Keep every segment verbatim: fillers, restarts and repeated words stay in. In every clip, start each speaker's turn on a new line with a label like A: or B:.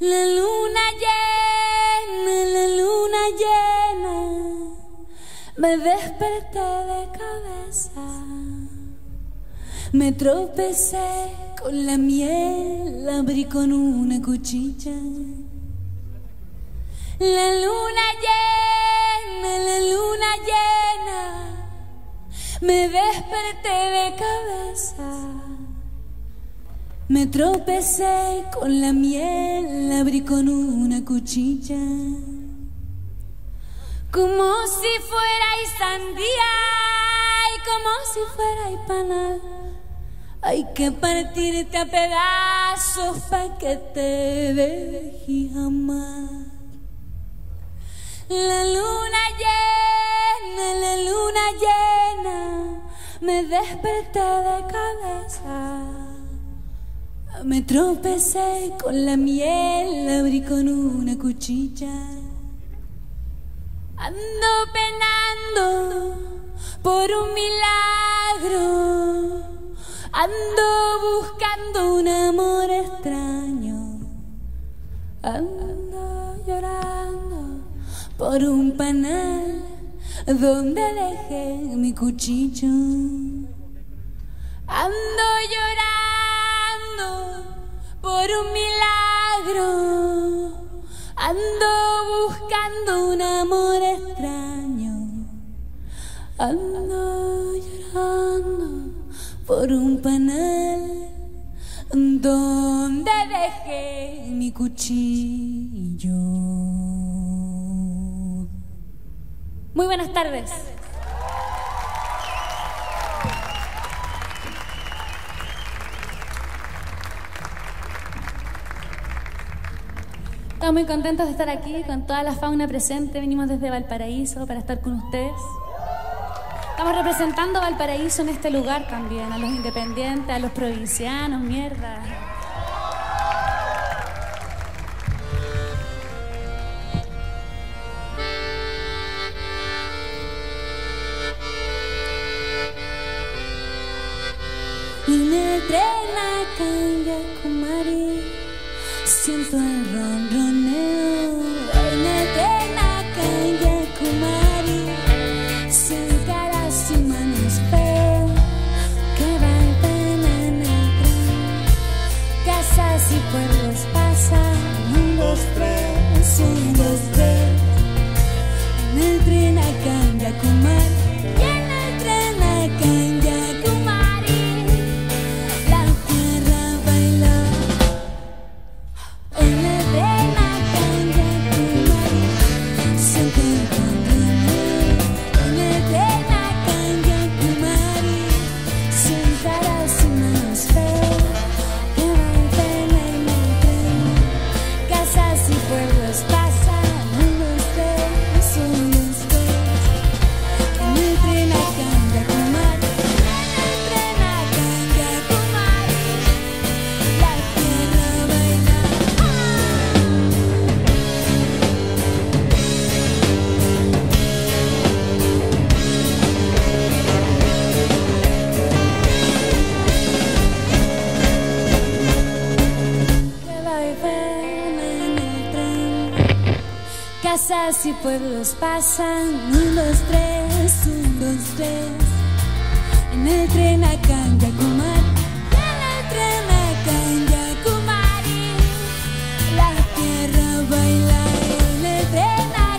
A: La luna llena, la luna llena, me desperté de cabeza, me tropecé con la miel, la abrí con una cuchilla. La luna llena, la luna llena, me desperté de cabeza, me tropecé con la miel, la abrí con una cuchilla. Como si fuera sandía y como si fuera panal, hay que partirte a pedazos pa' que te deje amar. La luna llena, la luna llena, me desperté de cabeza, me tropecé con la miel, la abrí con una cuchilla. Ando penando por un milagro, ando buscando un amor extraño, ando llorando por un panal donde dejé mi cuchillo. Ando llorando por un milagro, ando buscando un amor extraño, ando llorando por un panal donde dejé mi cuchillo. Muy buenas tardes. Estamos muy contentos de estar aquí con toda la fauna presente. Venimos desde Valparaíso para estar con ustedes. Estamos representando a Valparaíso en este lugar también, a los independientes, a los provincianos, mierda. En el tren a Kanyakumari siento el ronroneo. En el tren a Kanyakumari sentarás sus manos feas que van en el tren. Casas y pueblos pasan, un, dos, tres, un, dos, tres. En el tren a Kanyakumari. Y en el tren a Kanyakumari la tierra baila. En el tren a Kanyakumari siento el ronroneo. En el tren a Kanyakumari sentarás sus manos feas que bailan en el tren. Casas y pueblos pasan, un, dos, tres, un, dos, tres. En el tren a Kanyakumari, en el tren a Kanyakumari la tierra baila. Que bailan en el tren. Casas y pueblos pasan, un, dos, tres, un, dos, tres. En el tren a Kanyakumari, en el tren a Kanyakumari la tierra baila. En el tren a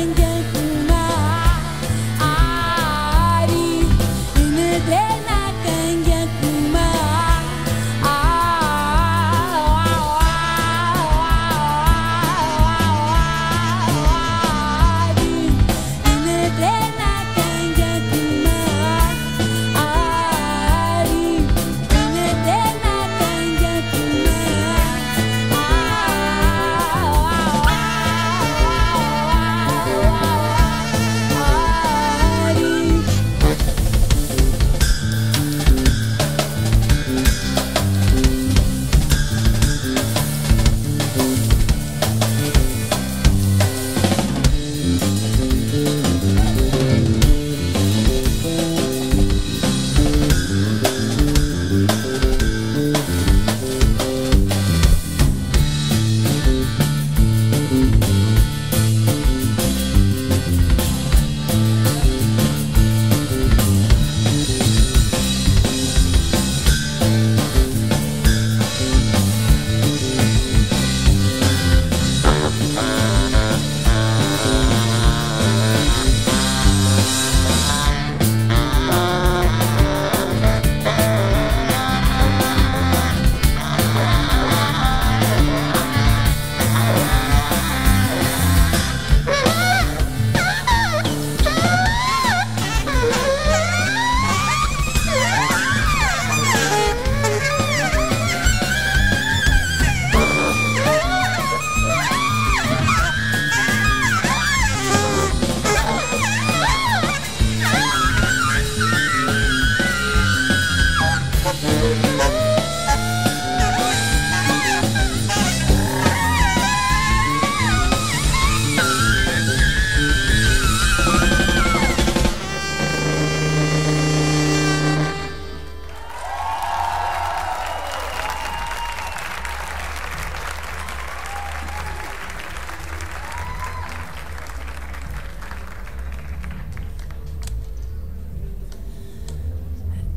A: Kanyakumari, en el tren a Kanyakumari, en el tren a Kanyakumari, en el tren a Kanyakumari.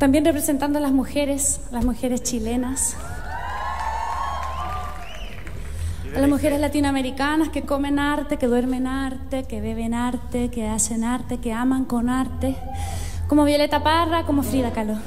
A: también representando a las mujeres, las mujeres chilenas, a las mujeres latinoamericanas que comen arte, que duermen arte, que beben arte, que hacen arte, que aman con arte, como Violeta Parra, como Frida Kahlo.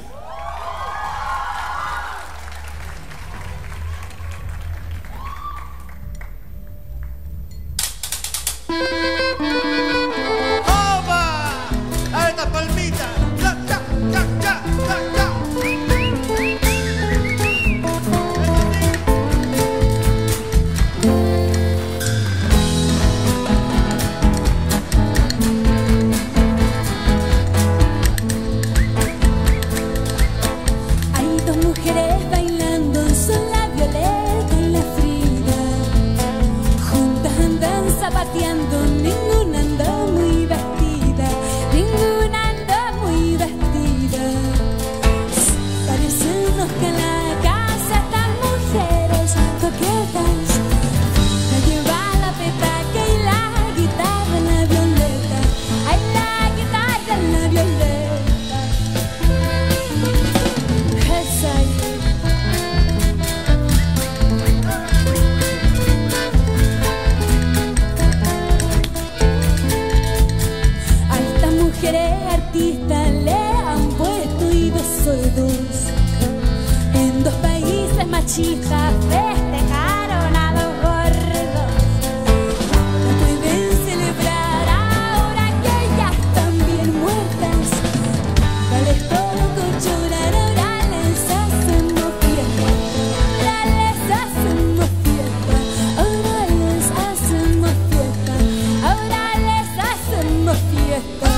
A: Machistas festejaron a los gordos. No pueden celebrar ahora que ya están bien muertas. Dales todo con llorar, ahora les hacemos fiesta. Ahora les hacemos fiesta. Ahora les hacemos fiesta. Ahora les hacemos fiesta.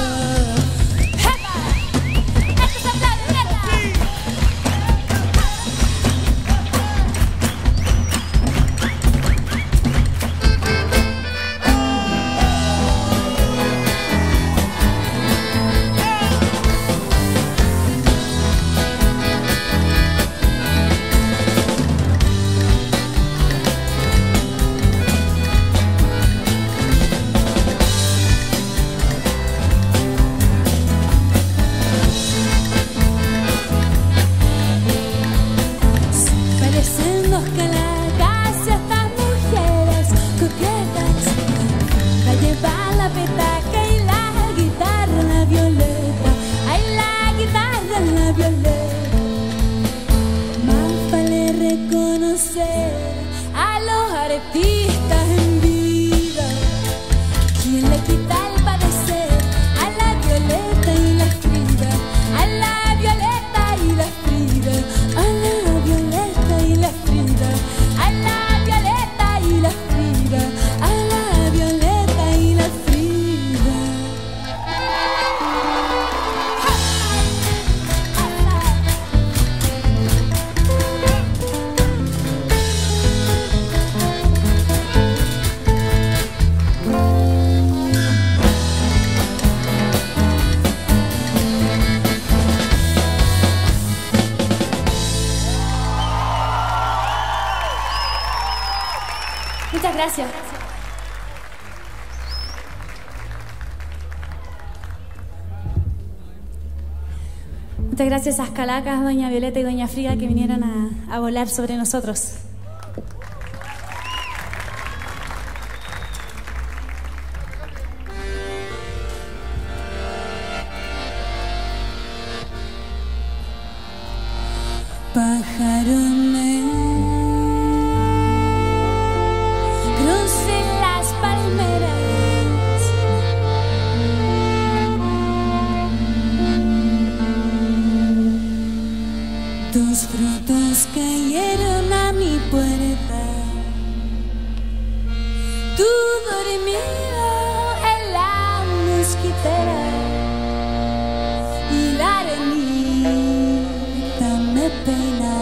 A: A los artistas en vida, ¿quién le quita el padecer? A la Violeta y la Frida, a la Violeta y la Frida, a la Violeta y la Frida, a la Violeta y la Frida, a la Violeta y la Frida. Muchas gracias. Muchas gracias a las calacas, doña Violeta y doña Frida, que vinieron a, a volar sobre nosotros. Pájaro negro, crucé las palmeras, tus frutos cayeron a mi puerta, tú dormido en la mosquitera y la arenita me pena.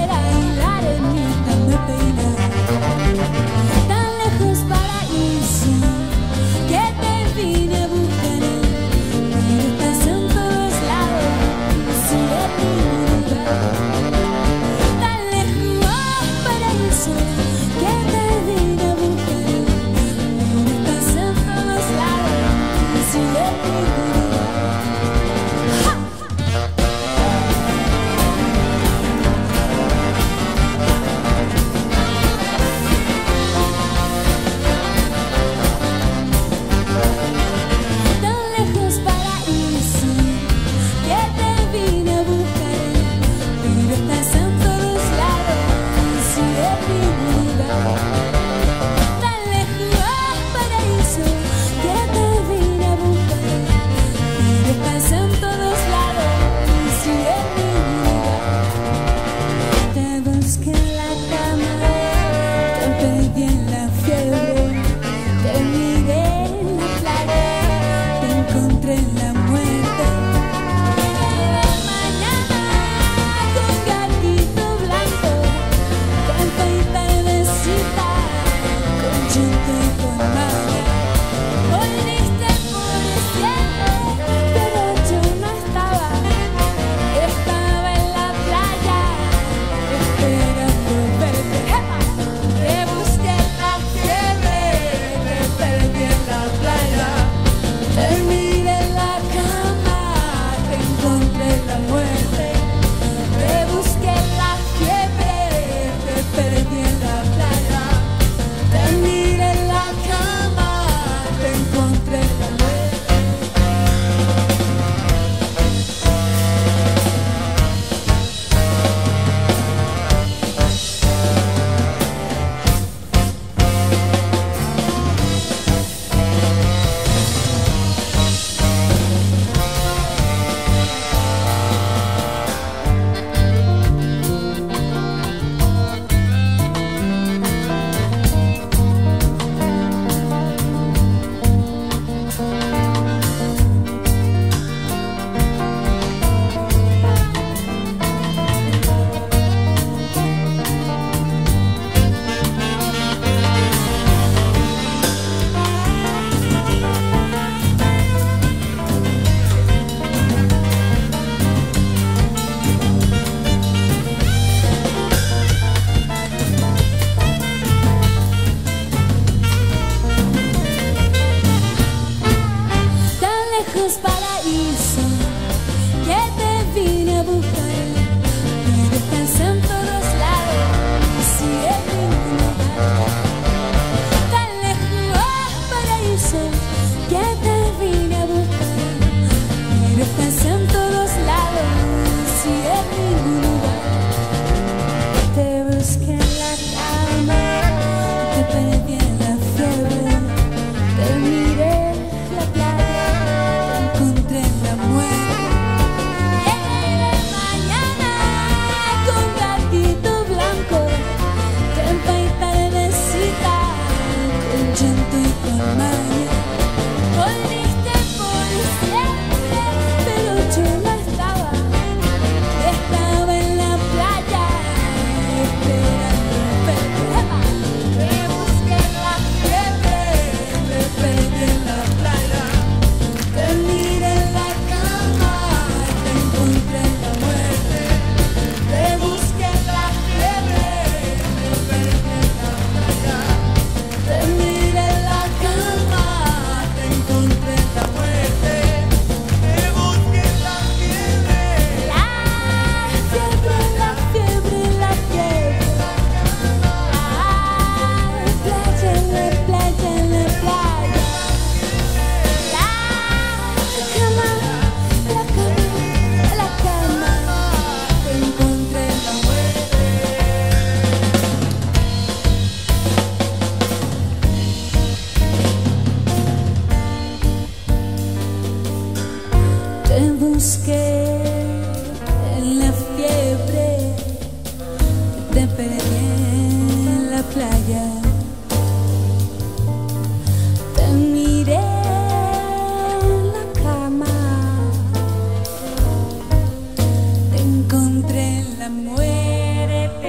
A: encontré en la muerte.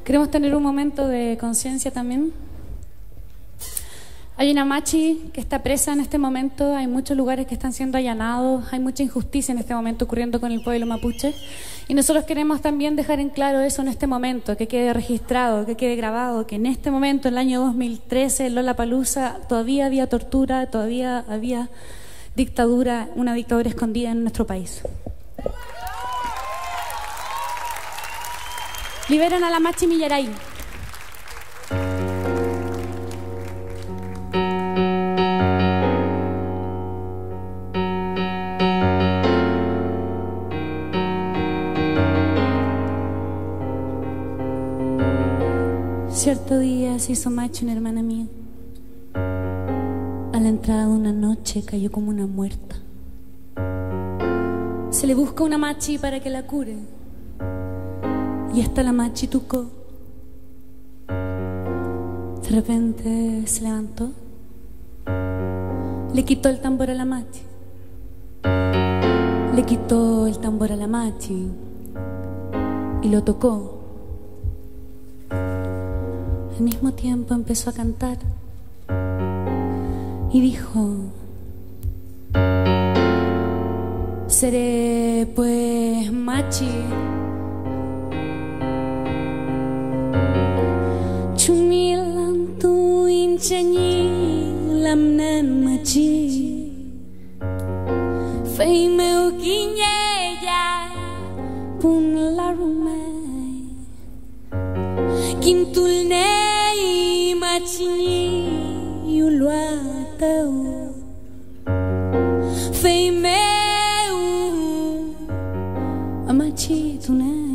A: Queremos tener un momento de conciencia también. Hay una machi que está presa en este momento, hay muchos lugares que están siendo allanados, hay mucha injusticia en este momento ocurriendo con el pueblo mapuche. Y nosotros queremos también dejar en claro eso en este momento, que quede registrado, que quede grabado, que en este momento, en el año dos mil trece, en Lollapalooza, todavía había tortura, todavía había dictadura, una dictadura escondida en nuestro país. Liberan a la Machi Millaray. Cierto día se hizo macho una hermana mía. A la entrada de una noche cayó como una muerta. Se le busca una machi para que la cure. Y hasta la machi tucó. De repente se levantó, le quitó el tambor a la machi, le quitó el tambor a la machi y lo tocó. Al mismo tiempo empezó a cantar y dijo: seré pues machi, chumilan tu inchani lamnan machi, fei meu guiñeya pun la rumai, kintul nei machi yulwatau, fei meu amachi tunai.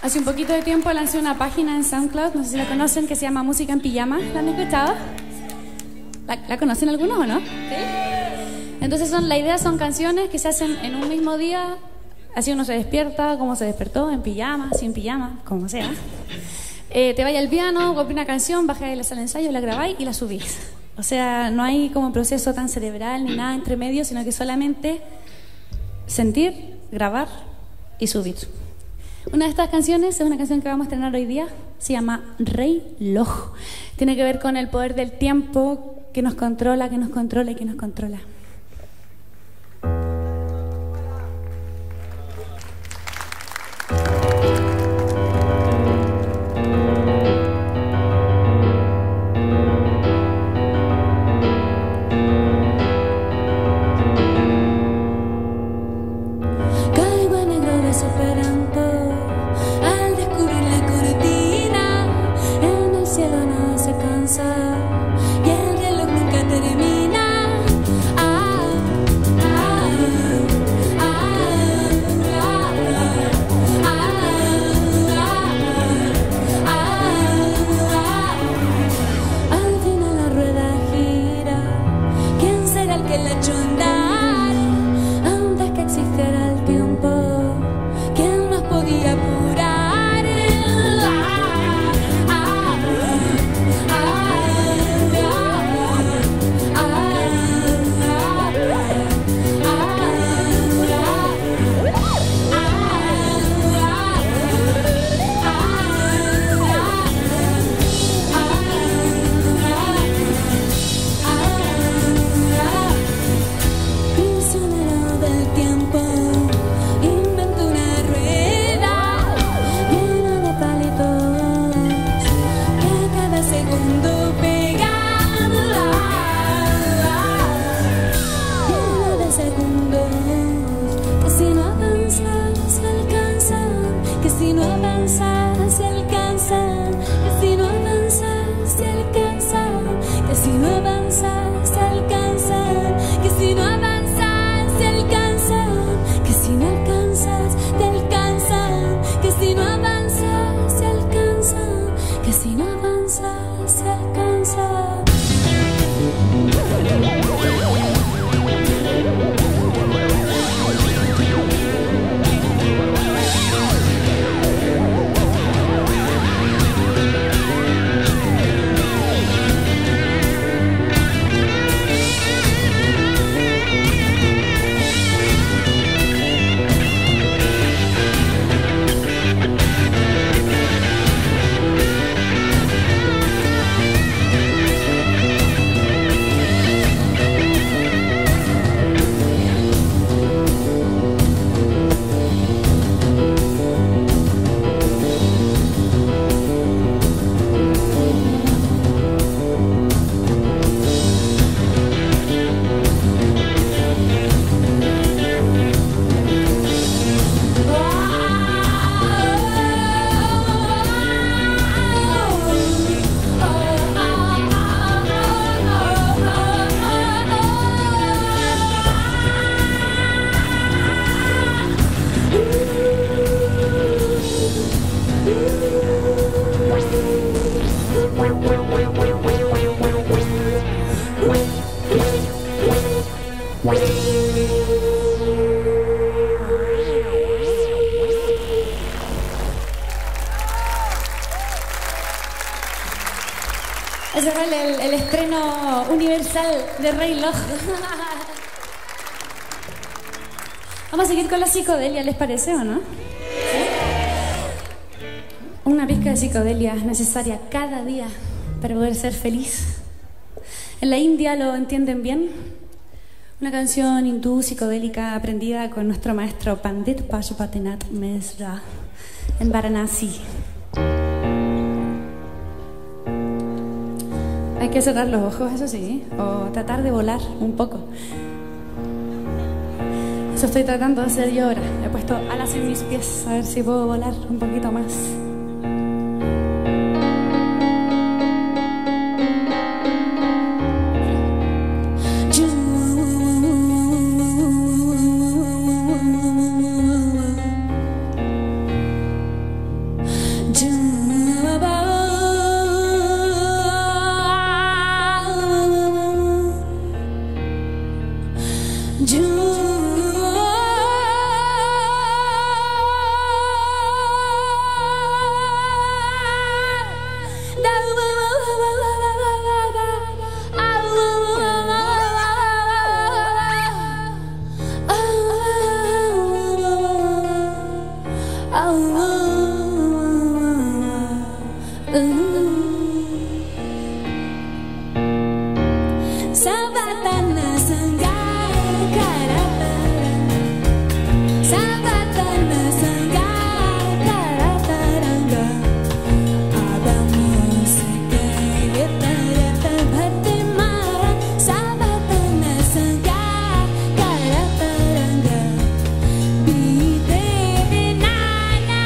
B: Hace un poquito de tiempo lancé una página en SoundCloud, no sé si la conocen, que se llama Música en Pijama. ¿La han escuchado? ¿La, la conocen algunos o no? ¿Sí? Entonces son, la idea son canciones que se hacen en un mismo día. Así uno se despierta, como se despertó, en pijama, sin pijama, como sea. Eh, te vaya al piano, copia una canción, bajáis la sala de ensayo, la grabáis y la subís. O sea, no hay como un proceso tan cerebral ni nada entre medio, sino que solamente sentir, grabar y subir. Una de estas canciones es una canción que vamos a estrenar hoy día, se llama Reloj. Tiene que ver con el poder del tiempo que nos controla, que nos controla y que nos controla.
A: Y el reloj nunca termina. Ah, ah,
B: Ese fue el, el estreno universal de Reloj. Vamos a seguir con la psicodelia, ¿les parece o no? Una pizca de psicodelia es necesaria cada día para poder ser feliz. En la India lo entienden bien. Una canción hindú psicodélica aprendida con nuestro maestro Pandit Pashupatinath Misra en Varanasi. Hay que cerrar los ojos, eso sí, o tratar de volar un poco. Eso estoy tratando de hacer yo ahora. He puesto alas en mis pies, a ver si puedo volar un poquito más.
A: Sabatana sangga karataranga Sabatana sangga karataranga Abamu sekaya tarata bhatti mara Sabatana sangga karataranga Bide vinana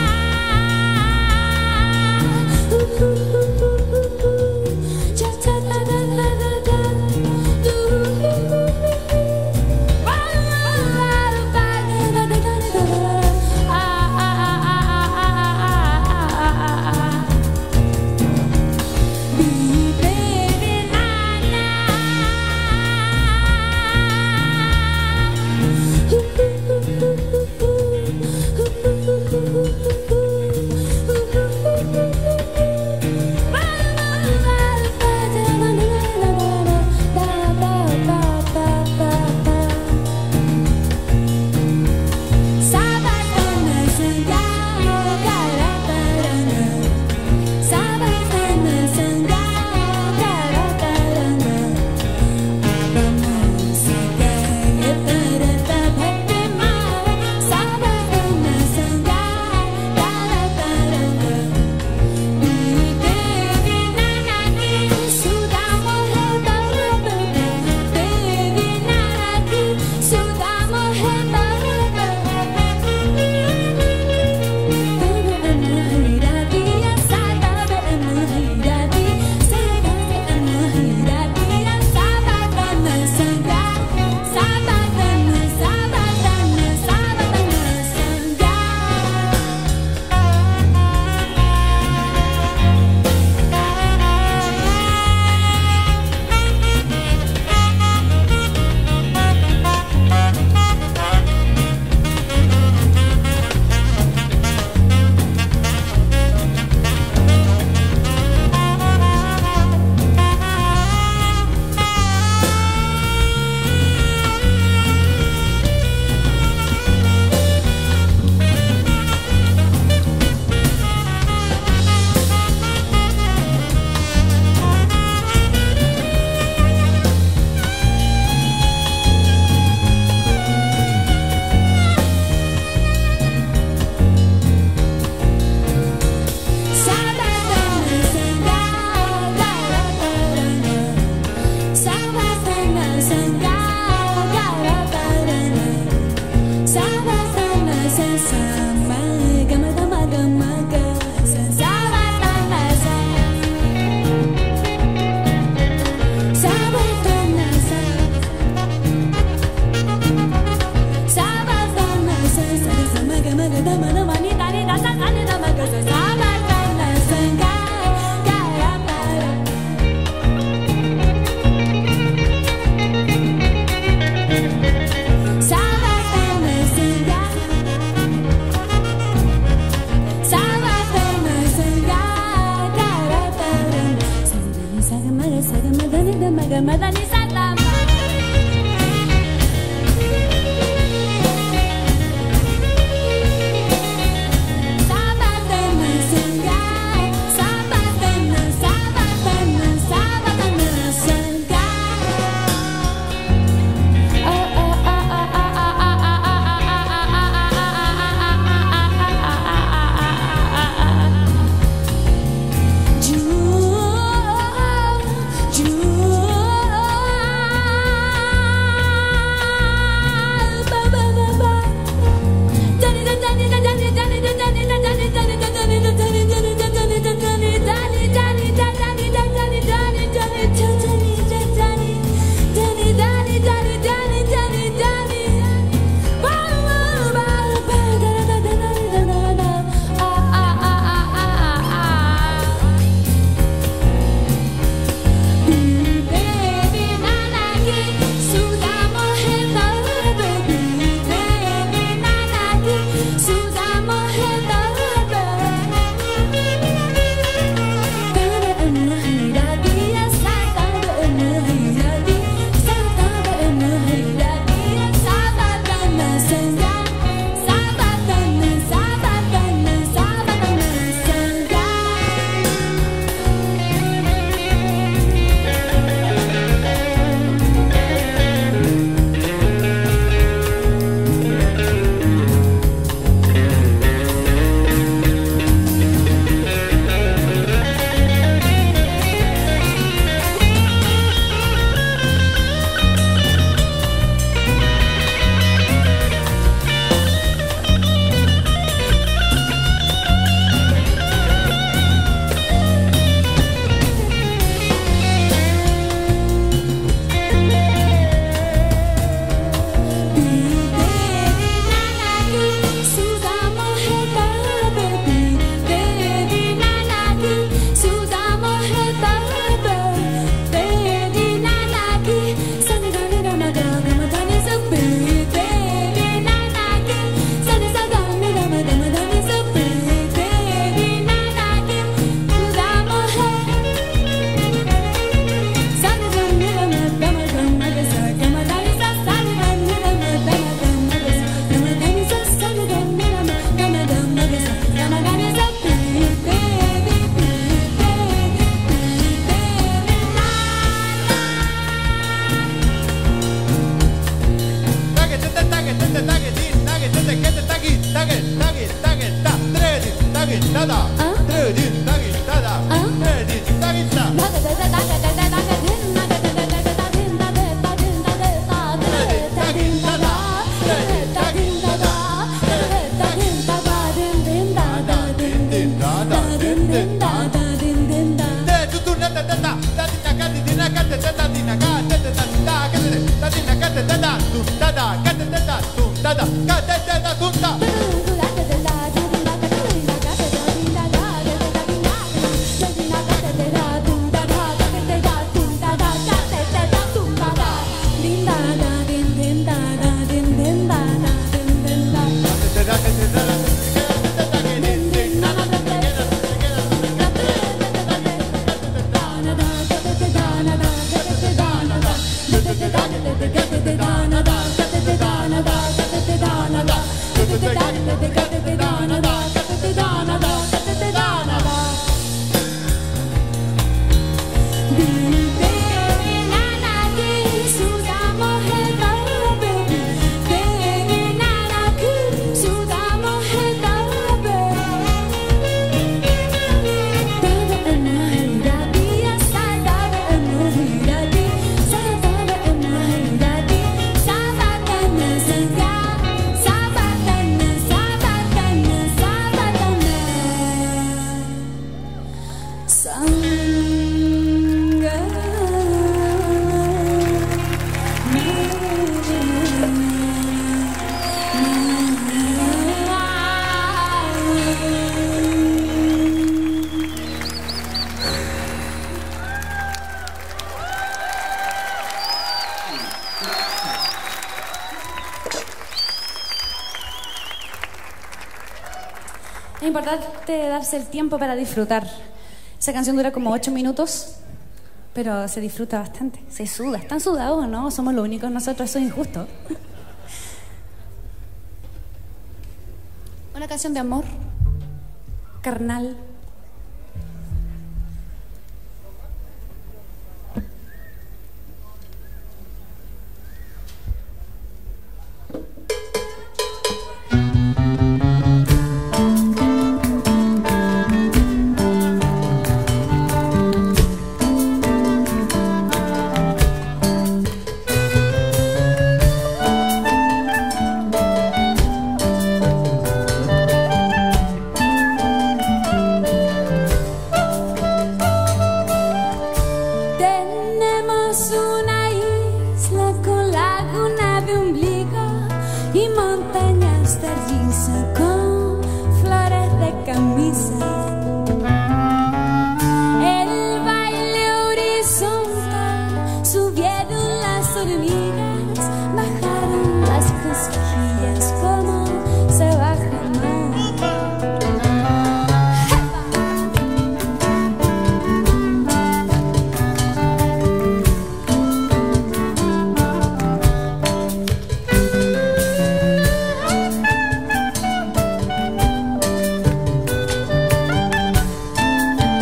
A: Madani Satama Sabatana sangga Sabatana Sabatana Sabatana sangga Oh oh oh oh oh oh oh oh oh
B: importante darse el tiempo para disfrutar. Esa canción dura como ocho minutos, pero se disfruta bastante. Se suda. ¿Están sudados o no? Somos los únicos nosotros, eso es injusto. Una canción de amor, carnal.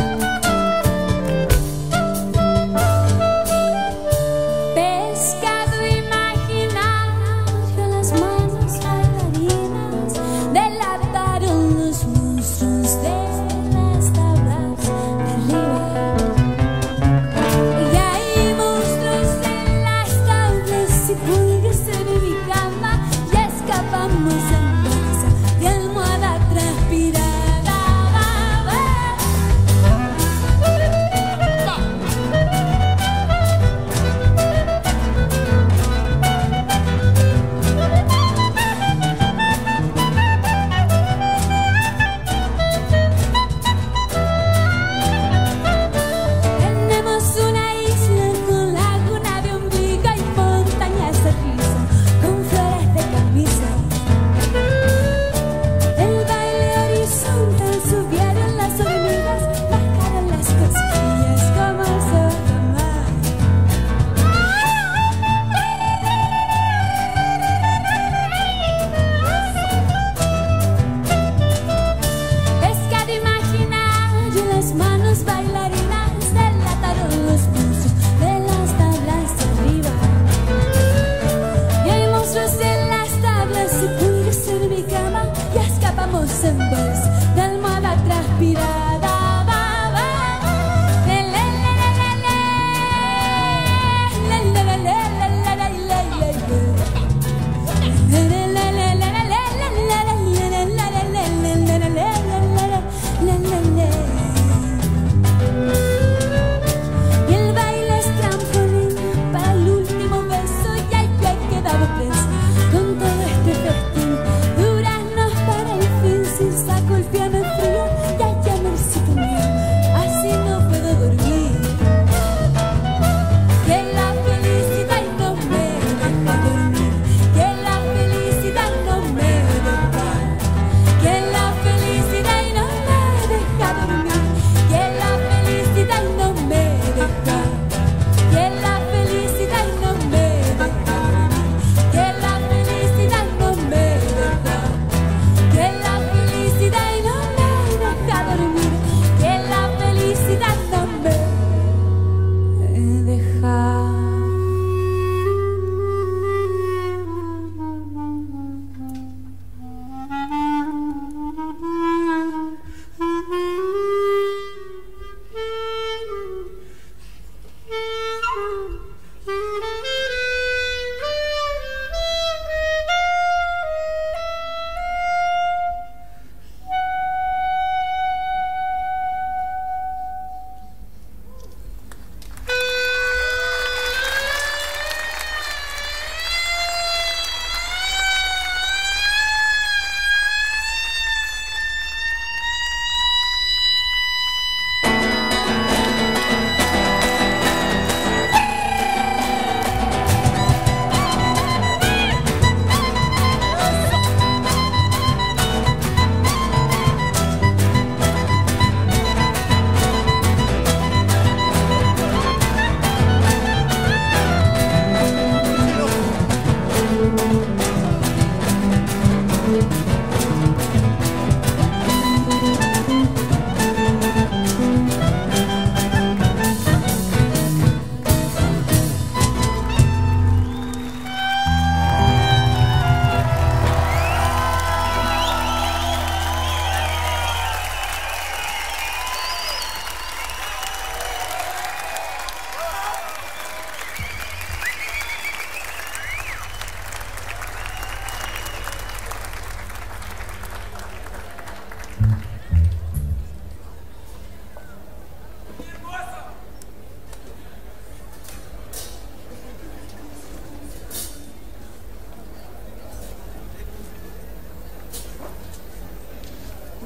A: Pescado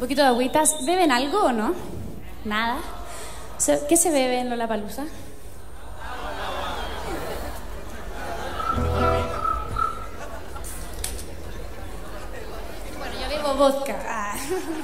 B: poquito de agüitas. ¿Beben algo o no? Nada. ¿Qué se bebe en Lollapalooza? Bueno, yo bebo vodka. Ah.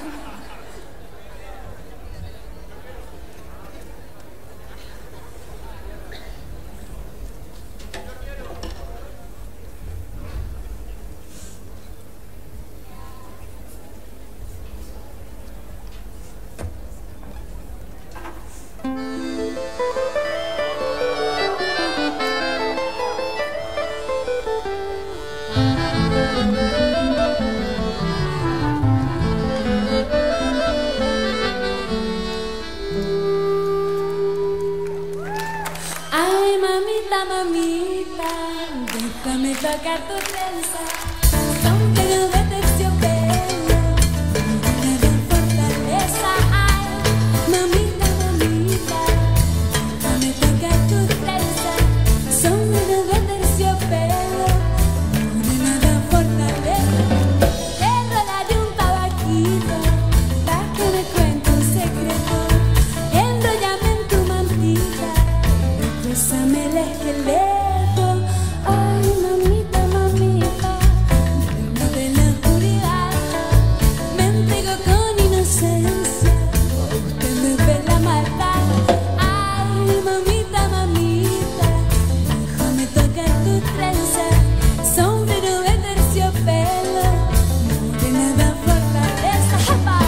A: Mamita, déjame tocar tu trenza, son pelo de terciopelo, una gran fortaleza. Ay, mamita, mamita, déjame tocar tu trenza, son pelo de terciopelo, una gran fortaleza. Te rolaré un tabaquito, para que me cuente un secreto, enróllame en tu mantita, bésame el esqueleto. Ay, mamita, mamita, reina de la oscuridad, me entrego con inocencia, usted me ve la maldad. Ay, mamita, mamita, déjame tocar tu trenza, sombrero de terciopelo, morena da fortaleza. ¡Japa!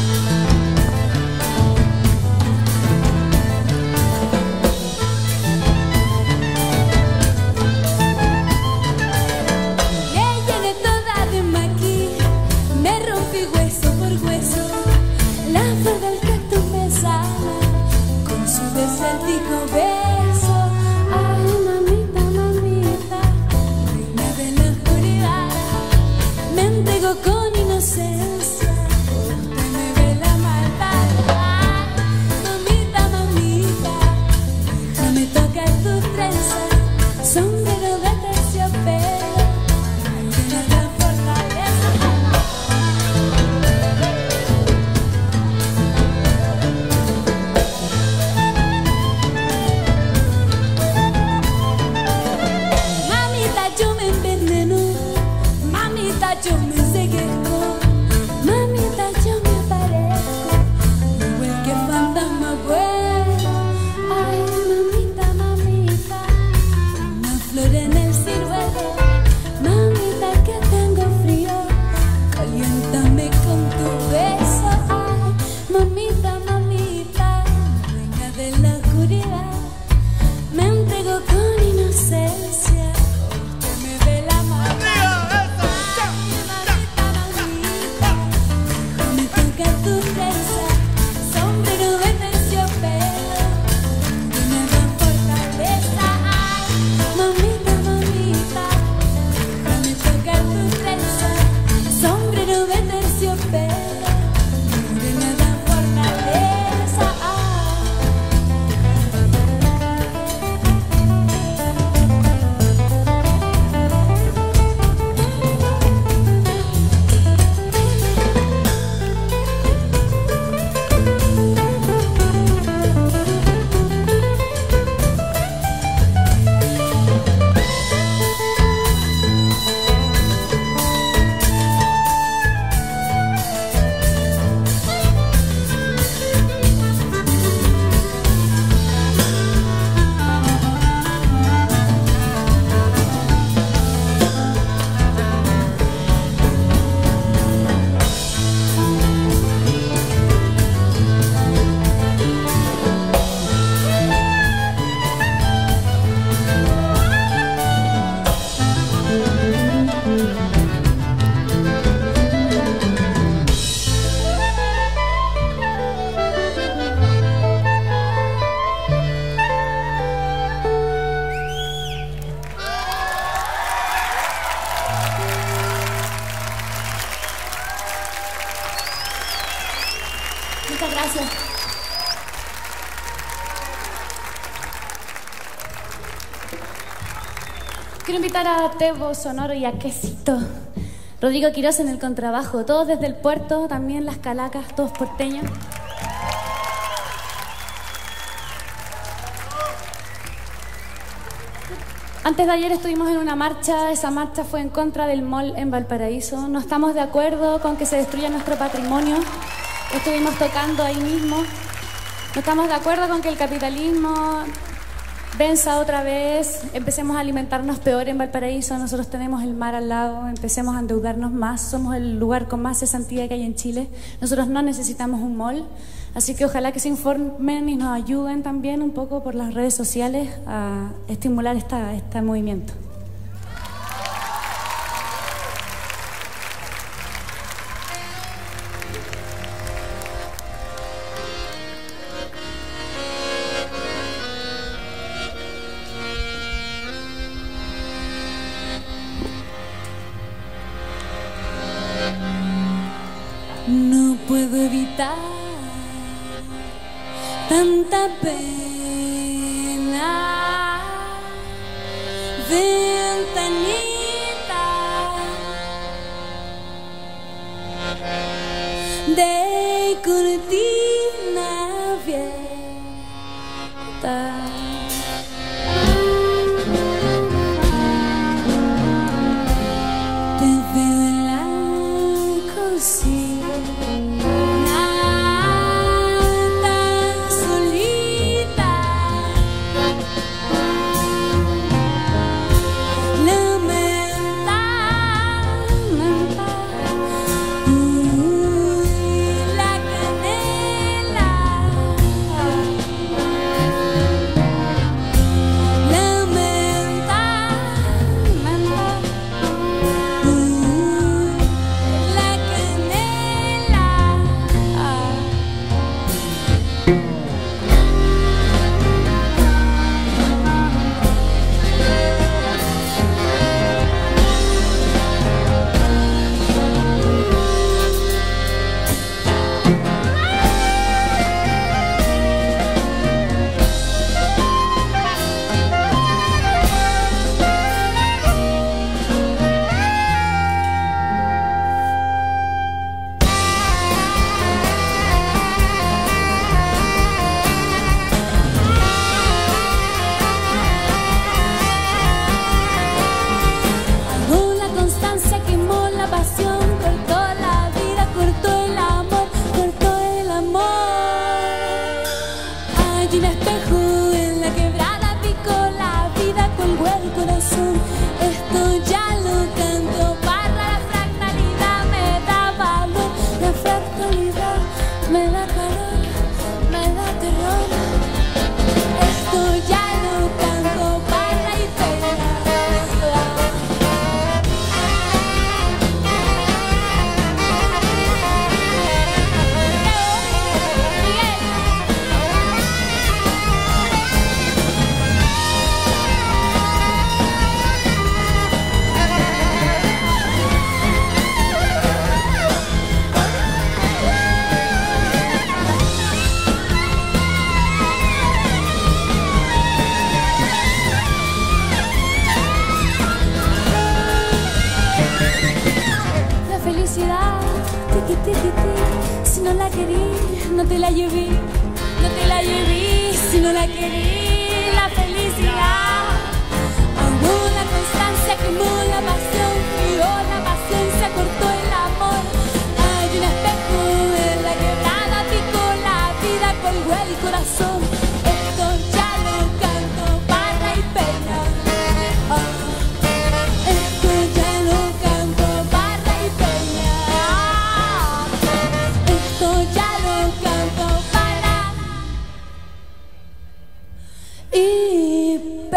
A: La flor del cactus me sana con su desértico beso. Ay, mamita, mamita, reina de la oscuridad, me entrego con inocencia, usted me ve la maldad. Ay, mamita, mamita, déjame tocar tu trenza, sombrero de terciopelo, morena de fortaleza. Yo me enseguezco, mamita, yo me aparezco, igual que fantasma bueno. Ay, mamita, mamita, una flor en el ciruelo, mamita, que tengo frío, caliéntame con tu beso. Ay, mamita, mamita, reina de la oscuridad, me entrego con inocencia, usted me ve la maldad. Tu trenza, sombrero de terciopelo, una gran fortaleza. Ay, mamita, mamita, déjame tocar tu trenza, sombrero de terciopelo, una gran fortaleza. Muchas gracias. Quiero invitar a Tebo, Sonoro y a Quesito
B: Rodrigo Quiroz en el contrabajo, todos desde el puerto, también las calacas, todos porteños. Antes de ayer estuvimos en una marcha, esa marcha fue en contra del mall en Valparaíso. No estamos de acuerdo con que se destruya nuestro patrimonio. Estuvimos tocando ahí mismo. No estamos de acuerdo con que el capitalismo venza otra vez, empecemos a alimentarnos peor en Valparaíso. Nosotros tenemos el mar al lado, empecemos a endeudarnos más. Somos el lugar con más cesantía que hay en Chile. Nosotros no necesitamos un mall. Así que ojalá que se informen y nos ayuden también un poco por las redes sociales a estimular esta, este movimiento.
A: No puedo evitar tanta pena, ventanita de cortina abierta. Te veo en la cocina.
B: Si no la querí, no te la llevé, no te la llevé. Si no la querí, la felicidad. Amó la constancia, quemó la pasión, frió la paciencia, cortó el amor. Hay un espejo en la quebrada, picó la vida, colgó el corazón. Esto ya lo canto para y pena. Ah, esto ya lo canto para y pena. Esto ya lo canto para y pena.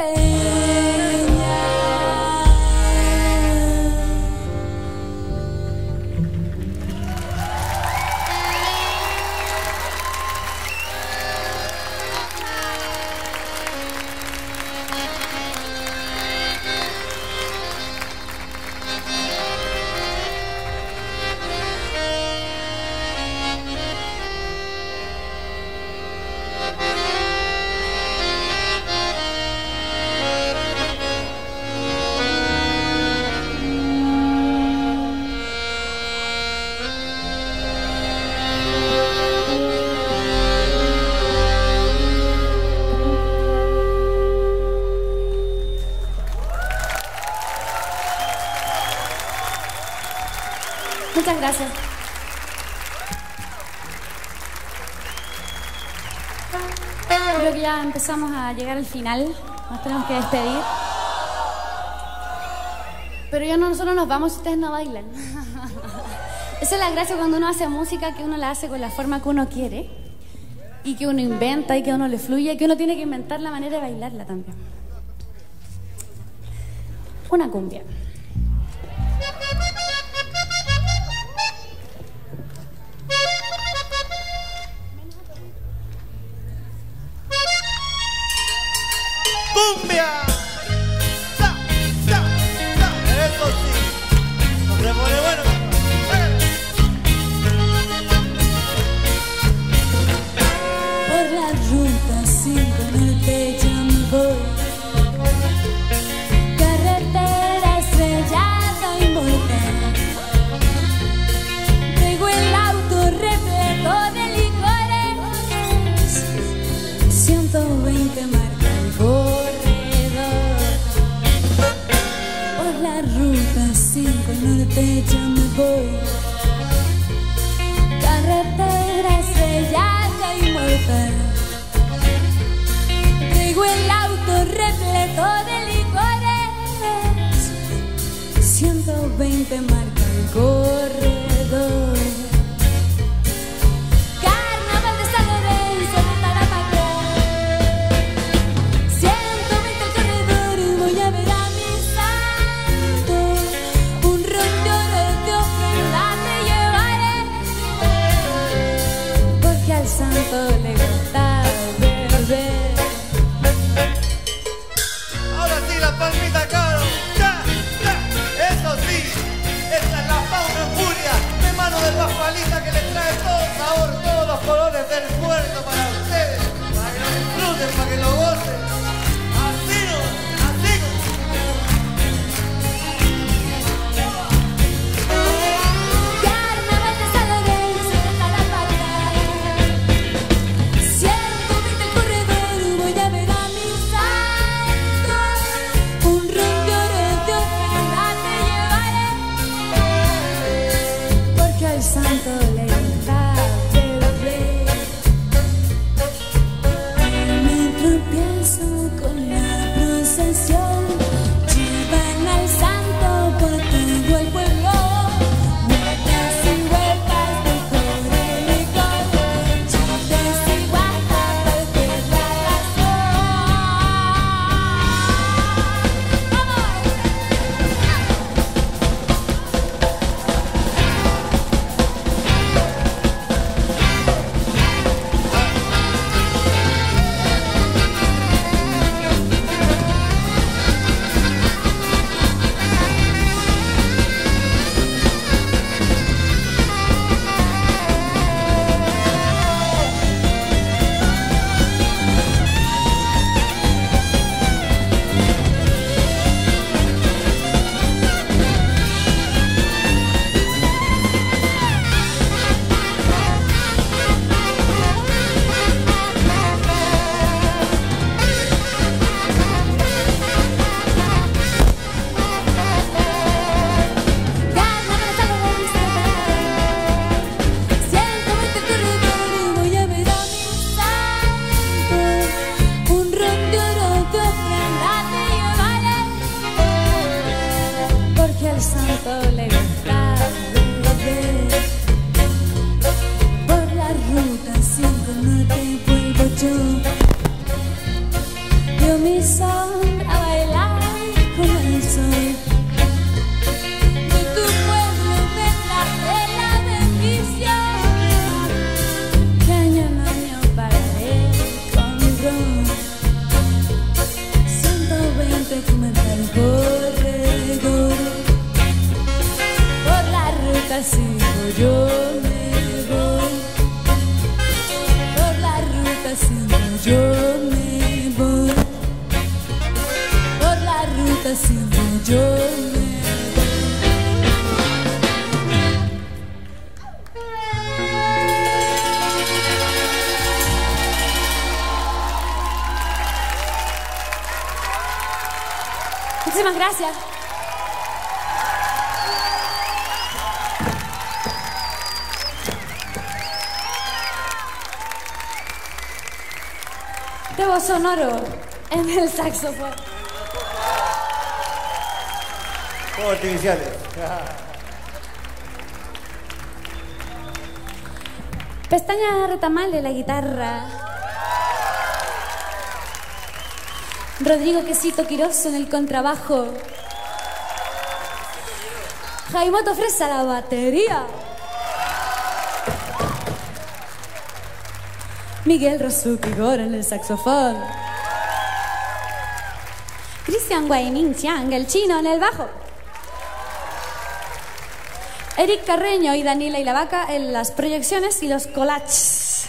B: Muchas gracias. Creo que ya empezamos a llegar al final. Nos tenemos que despedir. Pero ya no, nosotros nos vamos si ustedes no bailan. Esa es la gracia cuando uno hace música, que uno la hace con la forma que uno quiere y que uno inventa y que uno le fluye y que uno tiene que inventar la manera de bailarla también. Una cumbia.
C: ¡Cumbia! ¡Sa! ¡Sa! ¡Sa! Eso sí, no se pone bueno.
A: Por la ruta cinco norte ya me voy, carretera estrellada y mortal. Traigo el auto repleto de licores, ciento veinte marca el corredor. Por la ruta cinco norte ya me voy, carretera estrellada y mortal. Traigo el auto repleto de licores, ciento veinte marca el corredor. Carnaval de San Lorenzo de Tarapacá, ciento veinte el corredor, voy a ver a mi santo. Un rondón de ofrenda te llevaré, porque al santo le gusta beber.
C: Ahora sí, la palmita, caro. ¡Ya! ¡Ya! Eso sí, esta es la fauna en furia de mano del Bafalita, que les trae todo el sabor, todos los colores del puerto para ustedes, para que lo disfruten, para que lo gocen. Así no, así no.
A: Carnaval de San Lorenzo de Tarapacá, ciento veinte el corredor, voy a ver a mi santo. Un ron de oro de ofrenda te llevaré, porque al santo le gusta beber. Me tropiezo con la procesión, llevan al santo por todo el pueblo. Vueltas y vueltas de corre licor, chistes y guapas porque es la razón.
B: Muchísimas gracias. Tebo Sonoro en el saxofón.
C: Fuegos artificiales.
B: Pestaña Retamal de la guitarra. Rodrigo Quesito Quirós en el contrabajo. Jaimoto Fresa la batería. Miguel Rosuki Gora en el saxofón. Cristian Guaymin Chiang, el chino, en el bajo. Eric Carreño y Daniela y la Vaca en las proyecciones y los collages.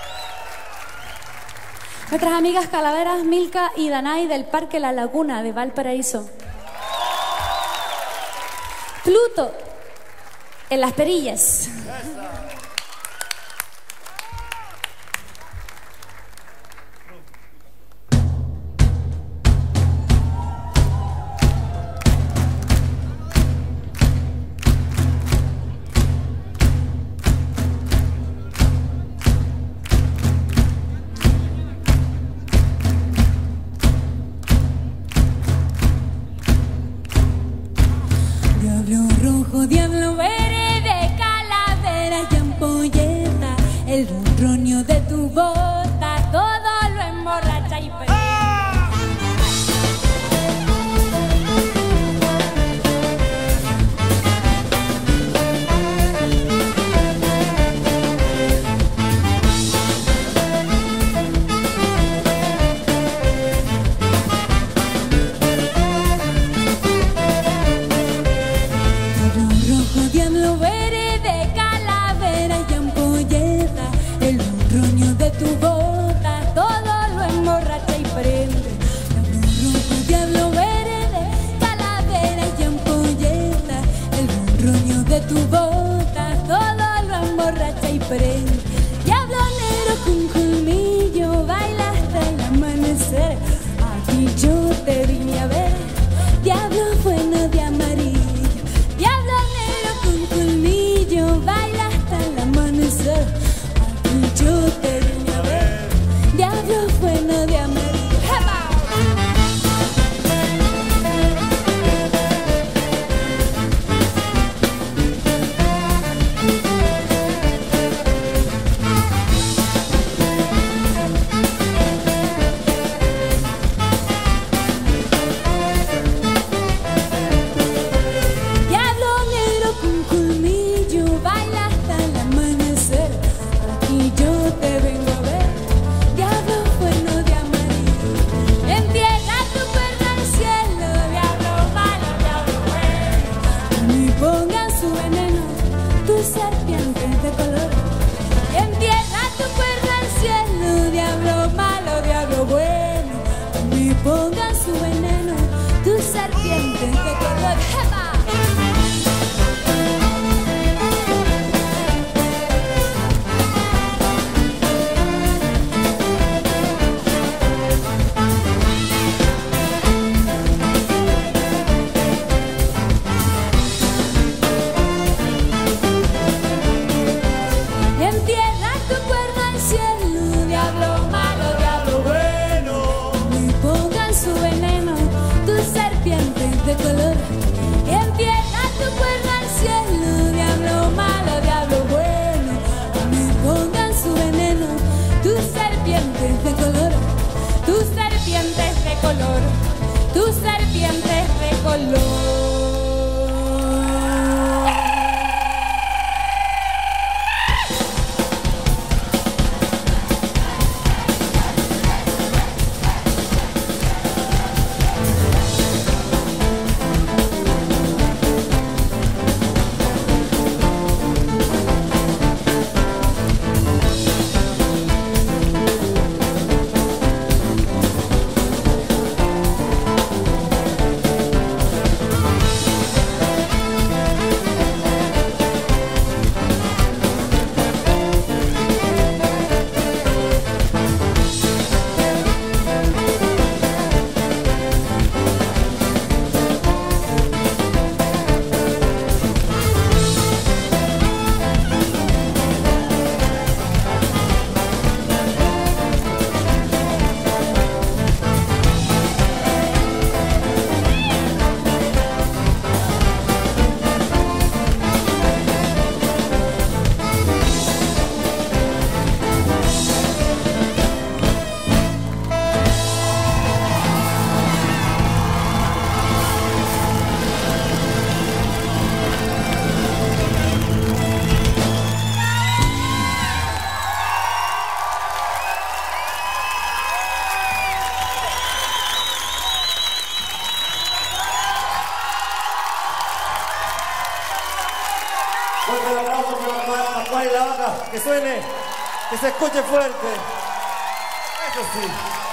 B: Nuestras amigas Calaveras, Milka y Danay del Parque La Laguna de Valparaíso. Pluto en las perillas.
A: Diablo verde, calavera y ampolleta, el ronronio de tu bota, todo lo emborracha y prende. Diablo verde, calavera y ampolleta, el ronronio de tu bota, todo lo emborracha y prende. Diablo rojo, diablo verde, calavera y ampolleta, el ronronio de tu bota, todo lo emborracha y prende. Diablo negro con colmillo, baila hasta el amanecer, aquí yo te vine a ver. Diablo bueno de amarillo, diablo negro con colmillo, baila hasta el amanecer, aquí yo te vine a ver. Diablo bueno de amarillo. ¡Jepa! Pongan su veneno, tus serpientes de color. ¡Jepa! Entierra tu cuerno al cielo, diablo malo, diablo bueno. Pongan su veneno, tus serpientes de color. Entierra tu cuerno al cielo, diablo malo, diablo bueno. Pongan su veneno, tus serpientes de color. Tus serpientes de color, tus serpientes de color.
C: Juan y la Vaca, que suene, que se escuche fuerte. Eso sí.